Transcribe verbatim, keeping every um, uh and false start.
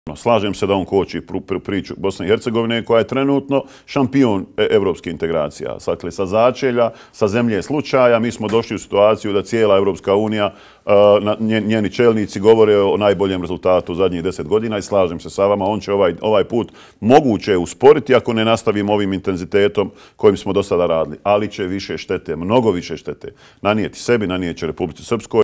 Slažem se da on koči priču Bosne i Hercegovine koja je trenutno šampion evropske integracija. Dakle, sa začelja, sa zemlje slučaja, mi smo došli u situaciju da cijela Evropska unija, njeni čelnici govore o najboljem rezultatu u zadnjih deset godina i slažem se sa vama, on će ovaj, ovaj put moguće usporiti ako ne nastavimo ovim intenzitetom kojim smo do sada radili. Ali će više štete, mnogo više štete nanijeti sebi, nanijeće Republici Srpskoj.